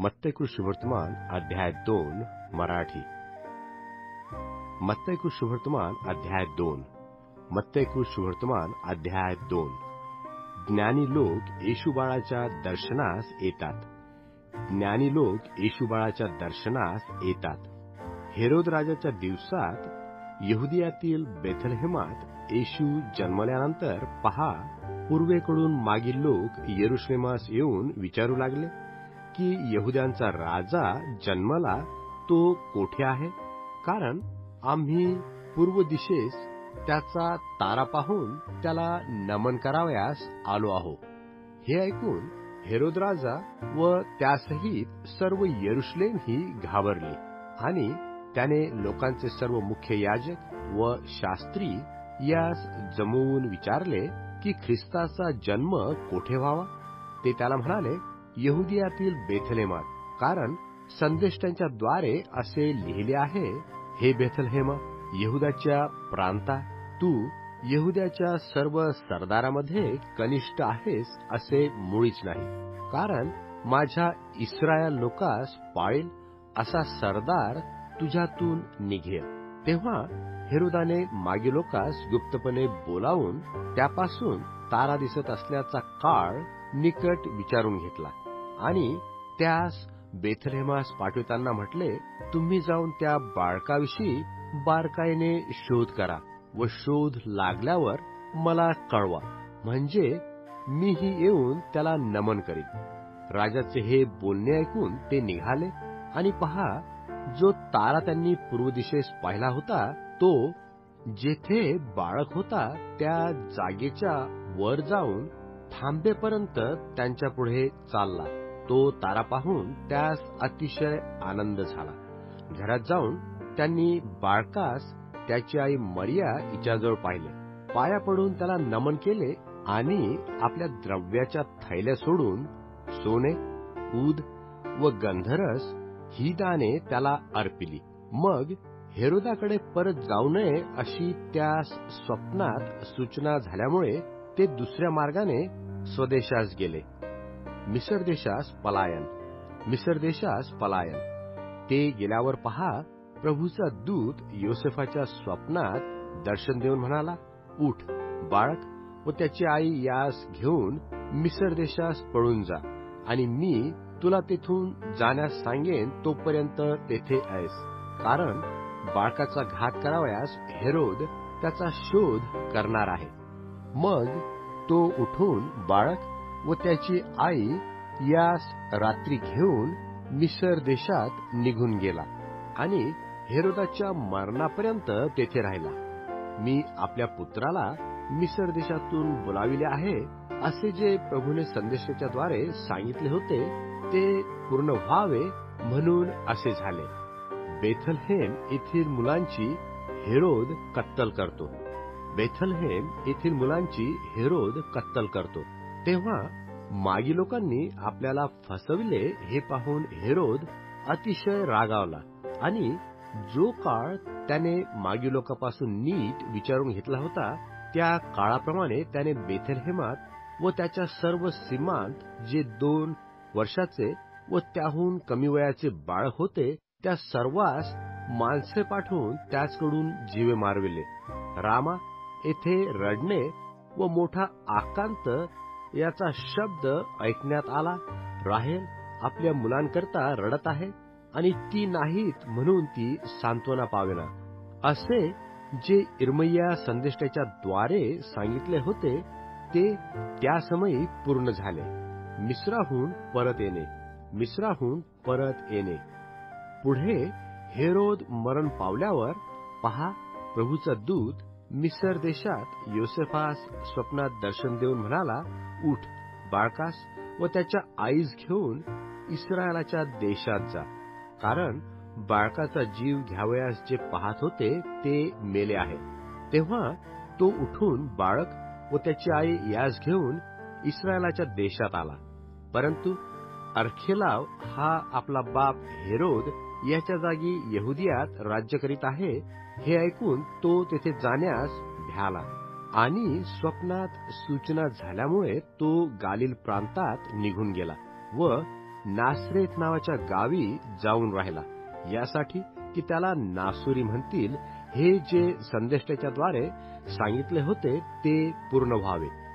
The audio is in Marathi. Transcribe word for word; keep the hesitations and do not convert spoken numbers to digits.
मत्तई शुभवर्तमान अध्याय दोन मराठी. मत्तई शुभवर्तमान अध्याय दोन मत्तई शुभवर्तमान अध्याय दोन. ज्ञानी लोक येशू बाळाच्या दर्शनास येतात. ज्ञानी लोक येशू बाळाच्या दर्शनास येतात. हेरोद राजाच्या दिवसात यहुदियातील बेथलेहेमात येशू जन्मल्यानंतर पहा, पूर्वेकडून मागील लोक यरुशलेमास येऊन विचारू लागले की यहुद्यांचा राजा जन्मला तो कोठे आहे? कारण आम्ही पूर्व दिशेस त्याचा तारा पाहून त्याला नमन करावयास आलो आहो. हे ऐकून हेरोद राजा व त्यासहित सर्व यरुशलेम ही घाबरली आणि त्याने लोकांचे सर्व मुख्य याजक व शास्त्री यास जमवून विचारले की ख्रिस्ताचा जन्म कोठे व्हावा. ते त्याला म्हणाले, यहुदियातील बेथलेहेमात, कारण संदेष्टांच्या द्वारे असे लिहिले आहे, हे बेथलेहेमा, यहुदाच्या प्रांता, तू यहुद्याच्या सर्व सरदारामध्ये कनिष्ठ आहेस असे मुळीच नाही. कारण माझ्या इस्रायल लोकास पाळेल असा सरदार तुझ्यातून निघेल. तेव्हा हेरोदाने मागे लोकास गुप्तपणे बोलावून त्यापासून तारा दिसत असल्याचा काळ निकट विचारून घेतला आणि त्यास बेथलेहेमास पाठविताना म्हटले, तुम्ही जाऊन त्या बाळकाविषयी बारकाईने शोध करा व शोध लागल्यावर मला कळवा, म्हणजे मीही येऊन त्याला नमन करीन. राजाचे हे बोलणे ऐकून ते निघाले आणि पहा, जो तारा त्यांनी पूर्व दिशेस पाहिला होता तो जेथे बाळक होता त्या जागेच्या वर जाऊन थांबेपर्यंत त्यांच्या पुढे चालला. तो तारा पाहून त्यास अतिशय आनंद झाला. घरात जाऊन त्यांनी बाळकास त्याची आई मरिया हिच्याजवळ पाहिले. पाया पडून त्याला नमन केले आणि आपल्या द्रव्याच्या थैल्या सोडून सोने, ऊद व गंधरस ही दाने त्याला अर्पिली. मग हेरोदाकडे परत जाऊ नये अशी त्यास स्वप्नात सूचना झाल्यामुळे ते दुसऱ्या मार्गाने स्वदेशास गेले. मिसर देशास पलायन मिसर देशास पलायन ते गेल्यावर पहा, प्रभूचा दूत योसेफाच्या स्वप्नात दर्शन देऊन म्हणाला, उठ, बाळक व त्याची आई यास घेऊन मिसर देशास पळून जा आणि मी तुला तेथून जाण्यास सांगेन तोपर्यंत तेथे आहेस. कारण बाळकाचा घात करावयास हेरोद त्याचा शोध करणार आहे. मग तो उठून बाळक व त्याची आई यास रात्री घेऊन मिसर देशात निघून गेला आणि हेरोदाच्या मरणापर्यंत तेथे राहिला. मी आपल्या पुत्राला मिसर देशातून बोलाविले आहे असे जे प्रभूने संदेशाच्या द्वारे सांगितले होते ते पूर्ण व्हावे म्हणून असे झाले. बेथलहेम येथील मुलांची हेरोद कत्तल करतो बेथलहेम येथील मुलांची हेरोद कत्तल करतो. तेव्हा मागी लोकांनी आपल्याला फसविले हे पाहून हेरोद अतिशय रागावला आणि जो काळ त्याने मागी लोकांपासून नीट विचारून घेतला होता त्या काळाप्रमाणे त्याने बेथलहेमात व त्याच्या सर्व सीमांत जे दोन वर्षाचे व त्याहून कमी वयाचे बाळक होते त्या सर्वांस माणसे पाठवून त्याचकडून जीवे मारविले. रामा येथे रडणे व मोठा आकांत याचा शब्द ऐकण्यात आला. राहेल आपल्या मुलांकरता रडत आहे आणि ती नाहीत म्हणून ती सांत्वना पावेना. असे जे इर्मय्या संदेष्टाच्या द्वारे सांगितले होते ते त्या समयी पूर्ण झाले. मिस्राहून परत येणे मिस्राहून परत येणे पुढे हेरोद मरण पावल्यावर पहा, प्रभूचा दूत मिसर देशात योसेफास स्वप्नात दर्शन देऊन म्हणाला, उठ, बाळकास व त्याच्या आईस घेऊन इस्रायलाच्या देशात जा. कारण बाळकाचा जीव घ्यावयास जे पाहत होते ते मेले आहे. तेव्हा तो उठून बाळक व त्याची आई यास घेऊन इस्रायलाच्या देशात आला. परंतु अर्खेलाव हा आपला बाप हेरोद याच्या जागी यहुदियात राज्य करीत आहे हे ऐकून तो तेथे जाण्यास भ्याला आणि स्वप्नात सूचना झाल्यामुळे तो गालिल प्रांतात निघून गेला व नासरेत नावाच्या गावी जाऊन राहिला, यासाठी की त्याला नासुरी म्हणतील हे जे संदेष्टाच्याद्वारे सांगितले होते ते पूर्ण व्हावे.